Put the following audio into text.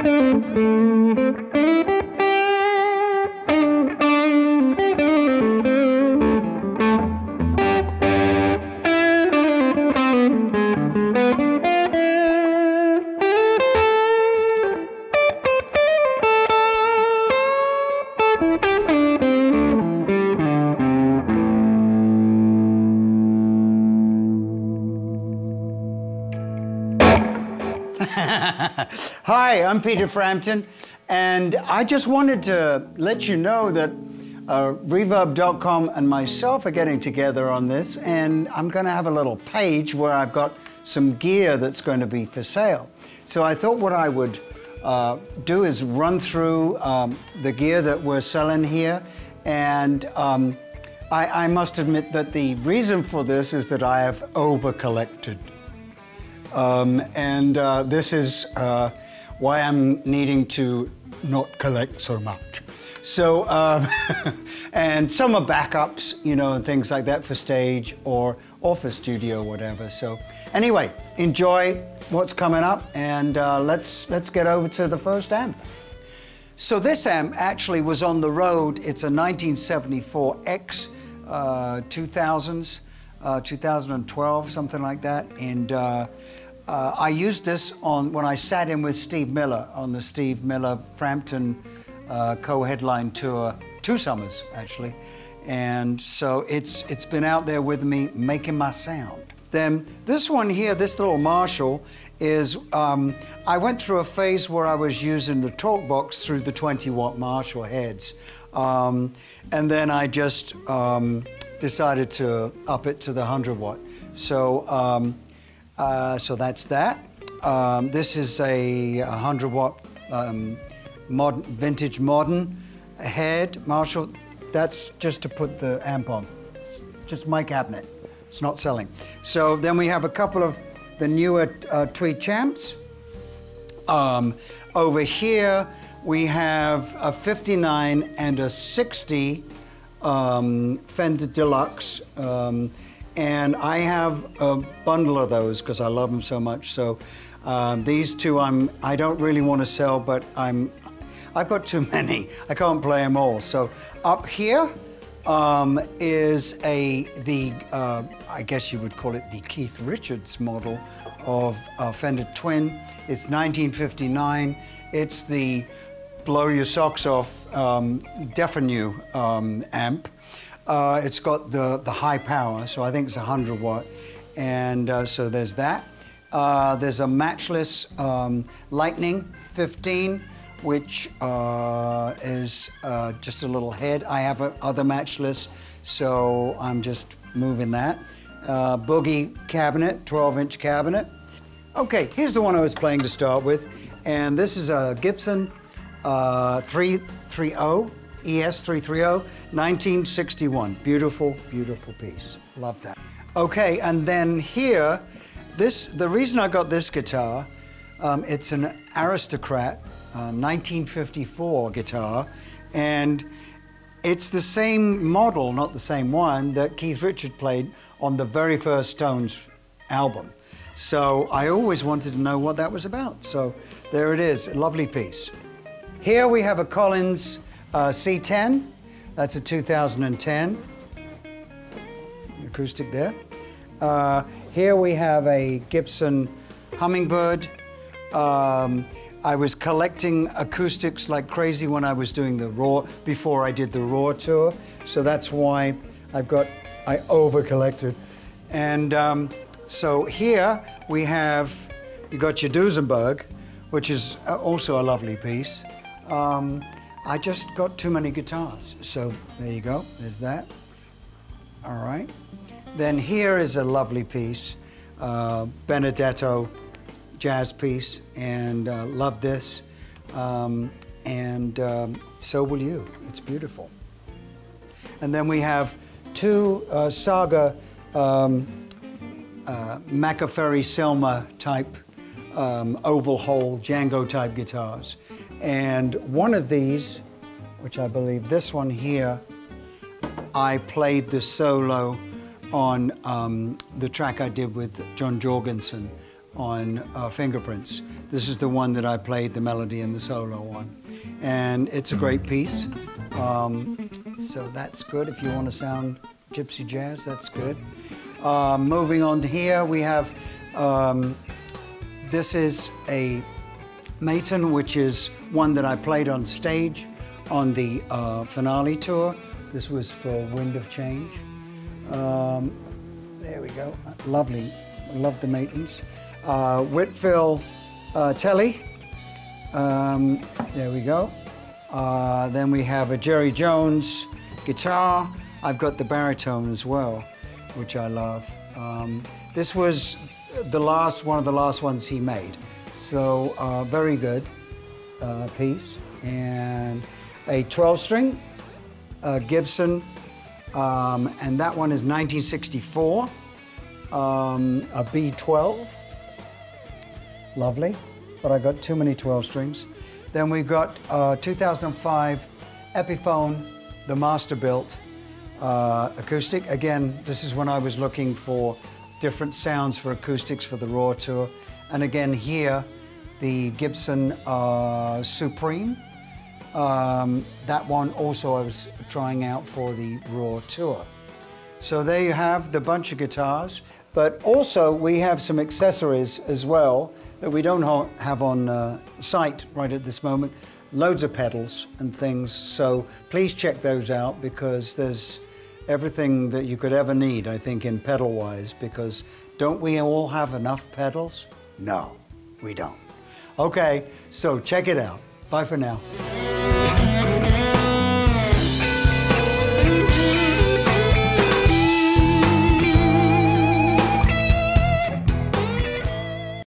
Hi, I'm Peter Frampton, and I just wanted to let you know that Reverb.com and myself are getting together on this, and I'm going to have a little page where I've got some gear that's going to be for sale. So I thought what I would do is run through the gear that we're selling here, and I must admit that the reason for this is that I have over-collected. This is why I'm needing to not collect so much. So, and some are backups, you know, and things like that for stage or for studio, whatever. So anyway, enjoy what's coming up, and let's get over to the first amp. So this amp actually was on the road. It's a 1974 X 2000s, 2012, something like that. And I used this when I sat in with Steve Miller on the Steve Miller Frampton co-headline tour, 2 summers actually. And so it's been out there with me making my sound. Then this one here, this little Marshall, is, I went through a phase where I was using the talk box through the 20-watt Marshall heads. And then I just decided to up it to the 100-watt. So, so that's that. This is a 100-watt vintage modern head Marshall. That's just to put the amp on. Just my cabinet. It's not selling. So then we have a couple of the newer Tweed Champs. Over here we have a 59 and a 60 Fender Deluxe. And I have a bundle of those because I love them so much. So these two I don't really want to sell, but I've got too many. I can't play them all. So up here is I guess you would call it the Keith Richards model of Fender Twin. It's 1959. It's the blow your socks off Deafenew amp. It's got the high power, so I think it's 100-watt, and so there's that. There's a matchless Lightning 15, which is just a little head. I have other matchless, so I'm just moving that. Boogie cabinet, 12-inch cabinet. Okay, here's the one I was playing to start with, and this is a Gibson 330. ES330, 1961. Beautiful, beautiful piece. Love that. Okay, and then here, the reason I got this guitar, it's an Aristocrat 1954 guitar, and it's the same model, not the same one, that Keith Richards played on the very first Stones album. So I always wanted to know what that was about. So there it is, a lovely piece. Here we have a Collins C10, that's a 2010, acoustic there. Here we have a Gibson Hummingbird. I was collecting acoustics like crazy when I was doing the Raw, before I did the Raw tour, so that's why I over-collected. And so here you got your Duesenberg, which is also a lovely piece. I just got too many guitars. So there you go, there's that. All right. Then here is a lovely piece, Benedetto jazz piece, and love this. So will you, it's beautiful. And then we have 2 Saga Macaferri Selma type oval hole Django type guitars. And one of these, which I believe this one here, I played the solo on the track I did with John Jorgensen, on Fingerprints. This is the one that I played the melody and the solo on. And it's a great piece. So that's good. If you want to sound gypsy jazz, that's good. Moving on to here, we have, this is a Maton, which is one that I played on stage on the finale tour. This was for Wind of Change. There we go. Lovely. I love the Matons. Whitfield Telly. There we go. Then we have a Jerry Jones guitar. I've got the baritone as well, which I love. This was one of the last ones he made. So very good piece. And a 12-string Gibson, and that one is 1964, a B12. Lovely, but I got too many 12 strings. Then we've got 2005 Epiphone, the Masterbuilt acoustic. Again, this is when I was looking for different sounds for acoustics for the Raw tour. And again here, the Gibson Supreme. That one also I was trying out for the Raw tour. So there you have the bunch of guitars, but also we have some accessories as well that we don't have on site right at this moment. Loads of pedals and things, so please check those out because there's everything that you could ever need, I think, in pedal-wise, because don't we all have enough pedals? No, we don't. Okay, so check it out. Bye for now.